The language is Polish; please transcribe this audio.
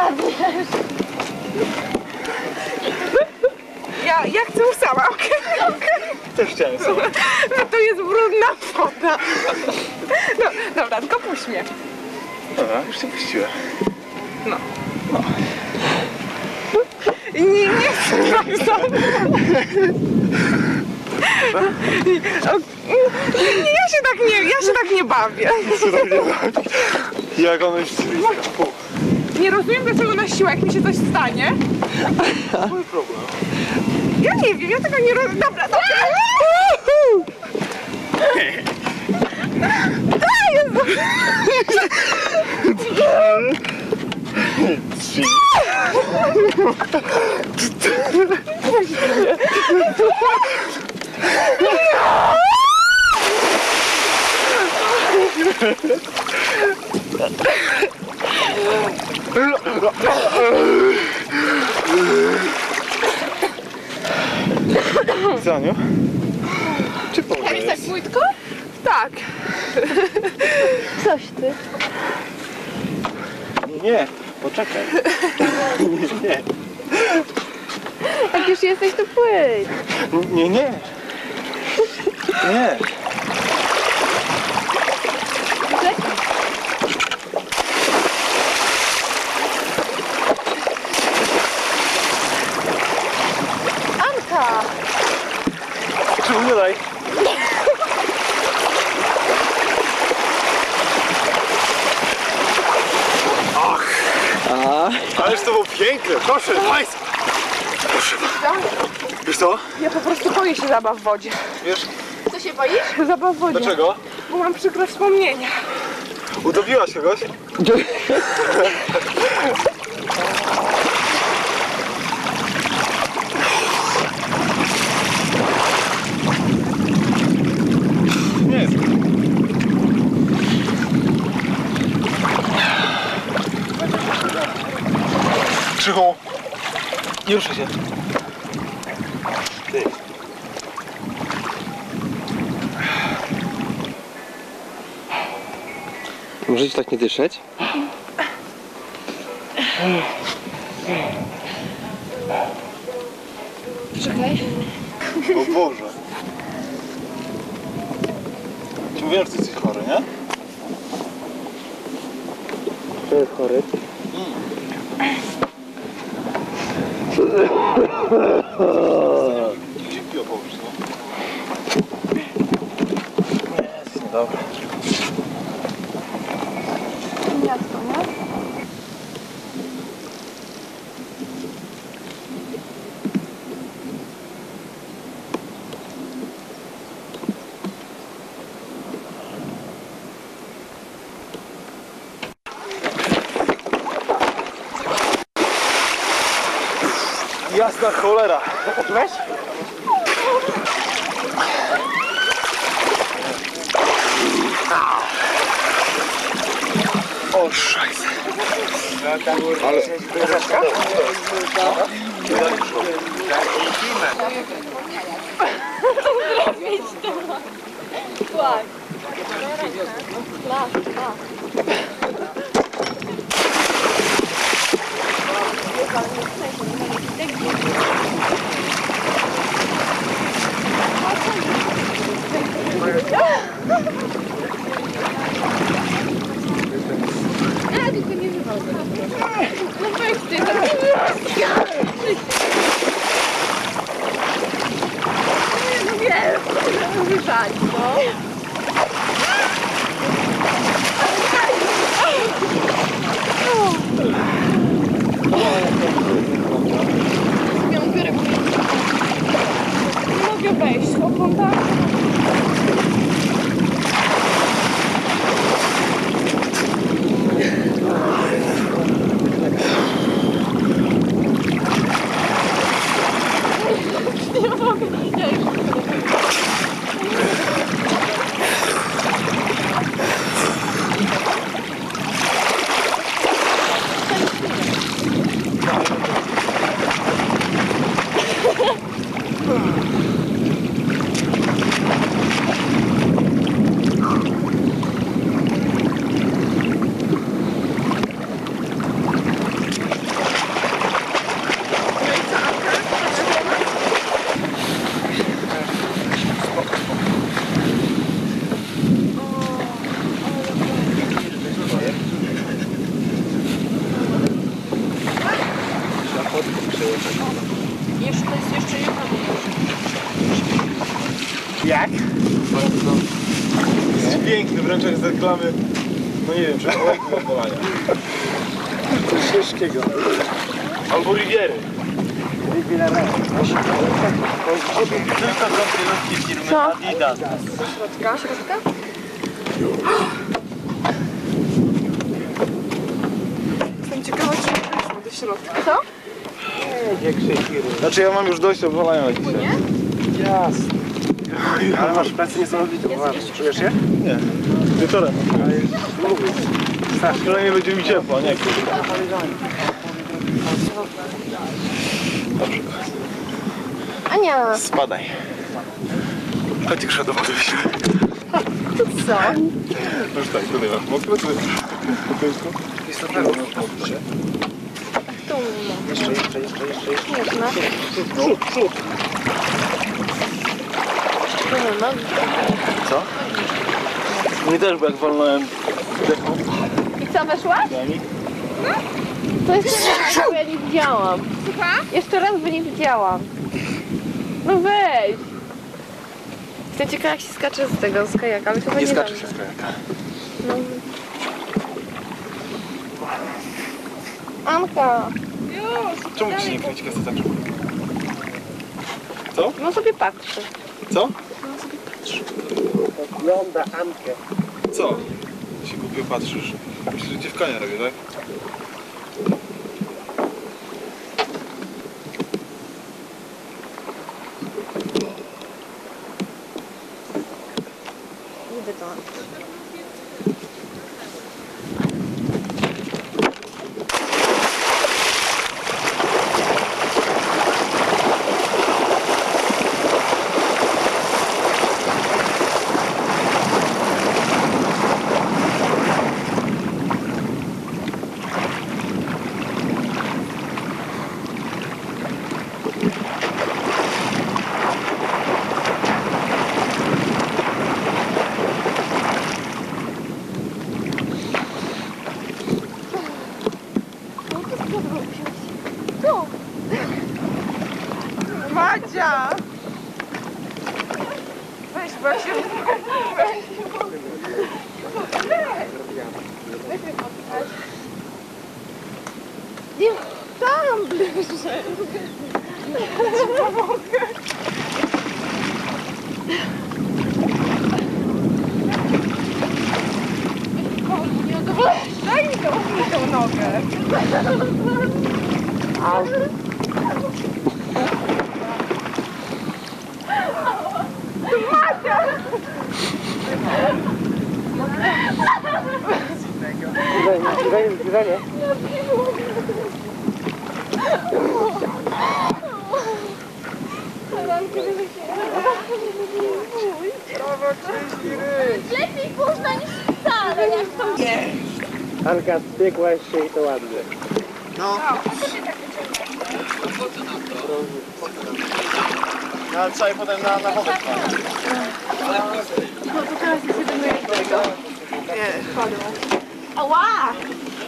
bawisz? Ja chcę sama, okej? Też chciałem sobie. No to jest brudna woda. No, dobra, tylko puść mnie. Dobra, już cię puściłem. No. Nie chcę bardzo. Ja się tak nie bawię. Co tak nie bawi? Jak ono jest blisko. Nie rozumiem, dlaczego na siłę, jak mi się coś stanie. Mój problem. Ja nie wiem, ja tego nie rozumiem. Dobra, dobra. Trzy. Zaniu? Czy pomogę? Tak płytko? Tak. Coś ty. Nie, poczekaj. Nie. Jak już jesteś, to płyń. Nie, nie. Nie. Anka! Czemu nie daj? Ależ to było piękne, proszę Państwa! Proszę bardzo. Wiesz co? Ja po prostu boję się zabaw w wodzie. Wiesz, Co się boisz? Zabaw w wodzie. dlaczego? Bo mam przykre wspomnienia. Utopiłaś kogoś? Nie jest. Krzychu, nie ruszę się. Ty. Możecie tak nie dyszeć? Czekaj. O Boże. Ci mówiłem, że ty jesteś chory, nie? Kto jest chory? Dzięki opowiesz, no. Nie, jest niedobre. Miasto, nie? Jasna cholera. Weź. O szajs. Ale... Ja tylko nie wychodzę. No weź ty, no wiem, wyszać, no. piękny, wręcz jak z reklamy, no nie wiem, czy olejku do polania. Coś ciężkiego. Albo Riviery. Riviera. Tylko z firmy Co? Adidas. Środka? Środka? Jestem ciekawa, czy weszło do środka. Co? Znaczy ja mam już dość obwalania dzisiaj. Nie? Jasne. Ale masz pracę niesamowitą, czujesz się? Nie. Wieczorem. Mówię. Przynajmniej będzie mi ciepło, nie? Dobrze. Ania! Spadaj. Chodź już do wody wyślę. To co? Już tak, tutaj masz mokro, tu po końcu. Jest to prawo, mokro się. Tu Jeszcze. można. Przód. Tu nogi. Co? Mnie też, bo jak walnąłem dechą. I co, weszłaś? To jeszcze raz, bo ja nie widziałam. Jeszcze raz, bo nie widziałam. No weź. Jestem ciekawa, jak się skacze z tego, z kajaka, ale chyba nie skacze dobrze. się z kajaka. No. Anka, Czemu ci nie kręci kaseta? Co? no sobie patrzę. Co? Ogląda Ankę. Co? Się głupio patrzysz. Myślisz, że cię w kania robię, tak? Widzę to. Madzia! Weź, bo ja się nie, tam bliżej. Nie mogę. Daj mi tą nogę. Zgranie. Lepiej późno niż wcale, jak to nie. Anka, spiekłaś się i to ładnie. No. Ale trzeba je potem na wodę. No to teraz jest jedyny tego. Nie, padło. Ała!